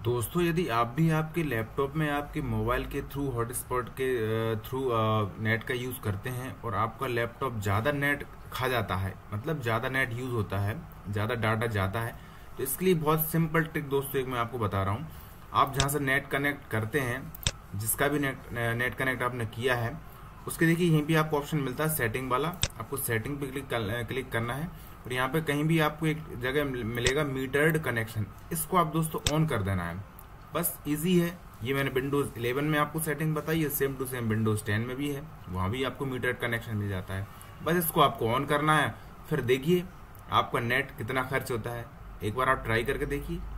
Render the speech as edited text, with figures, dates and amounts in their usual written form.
दोस्तों, यदि आप भी आपके लैपटॉप में आपके मोबाइल के थ्रू हॉटस्पॉट के थ्रू नेट का यूज़ करते हैं और आपका लैपटॉप ज़्यादा नेट खा जाता है, मतलब ज़्यादा नेट यूज़ होता है, ज़्यादा डाटा जाता है, तो इसके लिए बहुत सिंपल ट्रिक दोस्तों एक मैं आपको बता रहा हूँ। आप जहाँ से नेट कनेक्ट करते हैं, जिसका भी नेट कनेक्ट आपने किया है, उसके देखिए यहीं पे आपको ऑप्शन मिलता है सेटिंग वाला। आपको सेटिंग पे क्लिक करना है और यहाँ पे कहीं भी आपको एक जगह मिलेगा मीटर्ड कनेक्शन, इसको आप दोस्तों ऑन कर देना है। बस इजी है। ये मैंने विंडोज 11 में आपको सेटिंग बताई है, सेम टू सेम विंडोज 10 में भी है, वहाँ भी आपको मीटर्ड कनेक्शन मिल जाता है। बस इसको आपको ऑन करना है, फिर देखिए आपका नेट कितना खर्च होता है। एक बार आप ट्राई करके देखिए।